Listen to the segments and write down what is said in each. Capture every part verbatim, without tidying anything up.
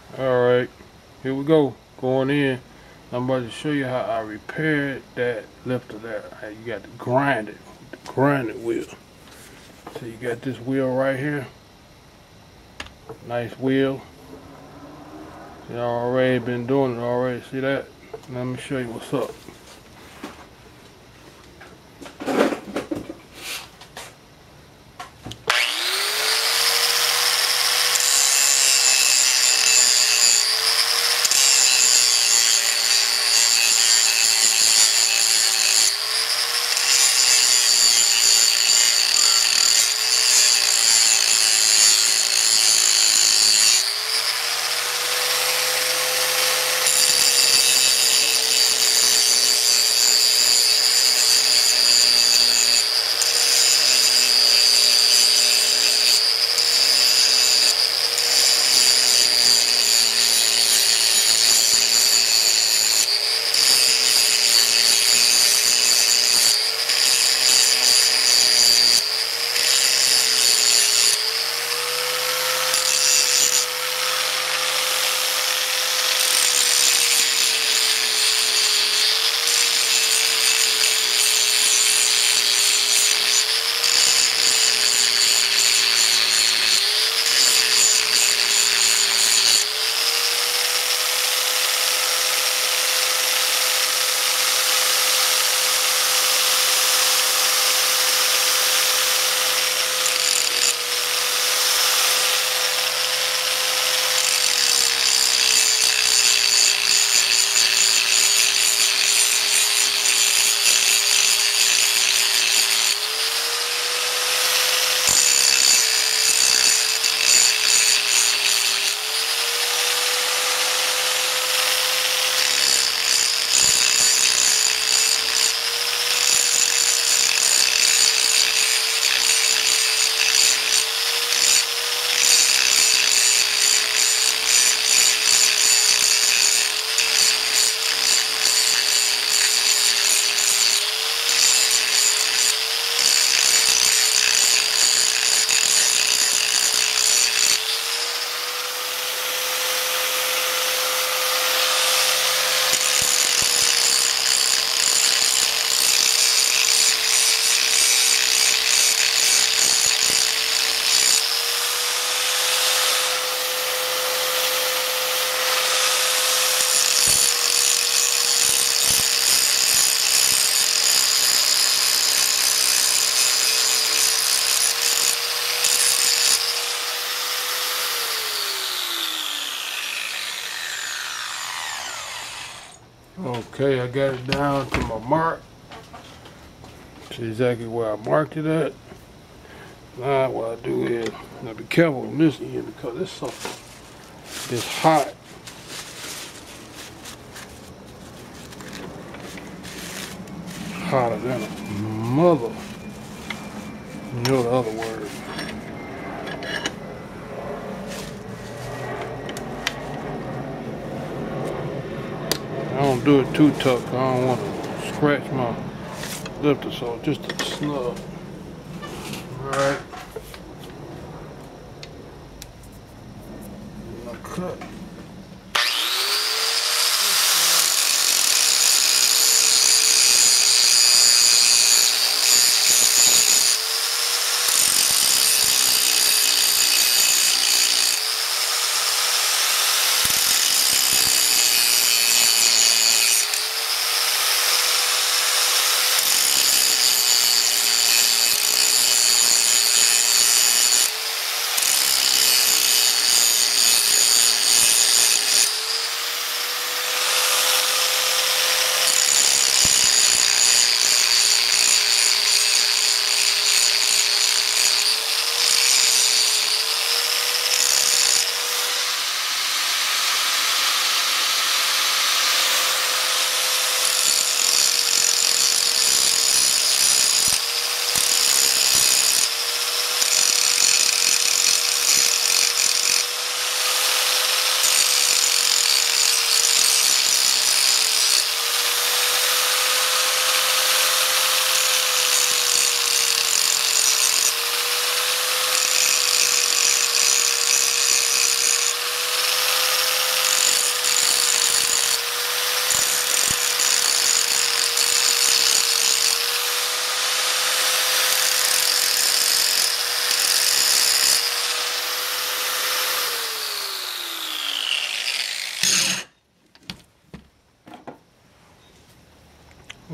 Alright, here we go. Going in. I'm about to show you how I repaired that lifter there. How you got to grind it. The grind it wheel. So you got this wheel right here. Nice wheel. You already been doing it already. See that? Let me show you what's up. Okay, I got it down to my mark. See exactly where I marked it at. Now what I do is, now be careful on this end because this something is hot. Hotter than a mother. You know the other word. I don't do it too tough. I don't want to scratch my lifter, so just a snug. Alright. Cut.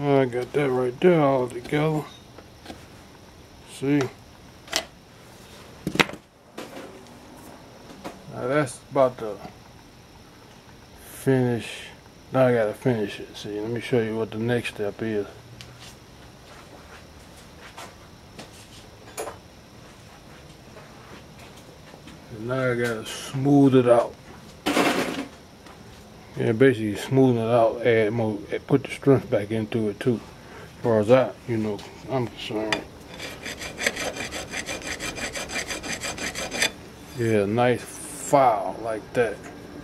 I got that right there all together. See? Now that's about to finish. Now I gotta finish it. See, let me show you what the next step is. And now I gotta smooth it out. Yeah, basically smoothing it out, add more, put the strength back into it too. As far as I, you know, I'm concerned. Yeah, nice file like that.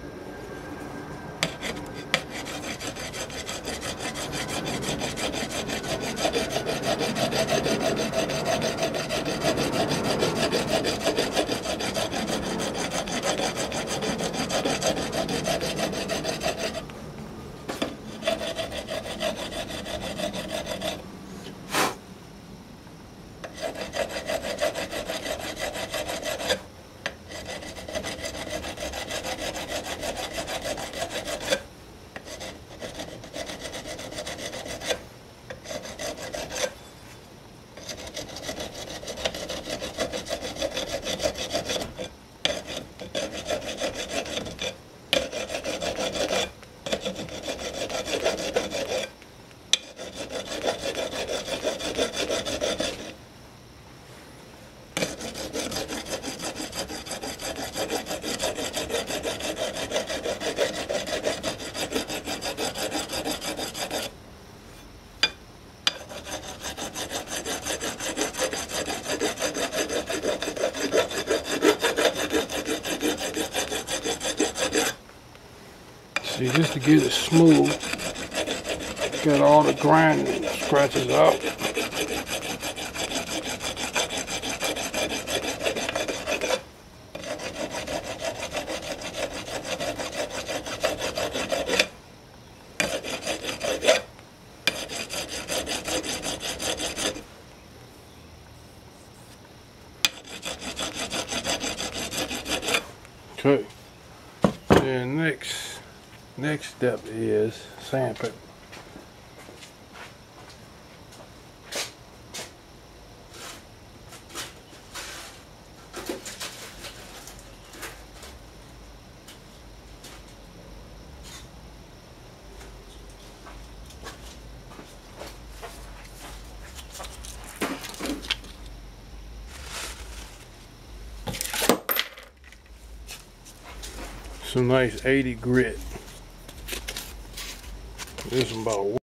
See, just to get it smooth, got all the grinding scratches out. Okay, and next. Next step is sandpaper. Some nice eighty grit. This is about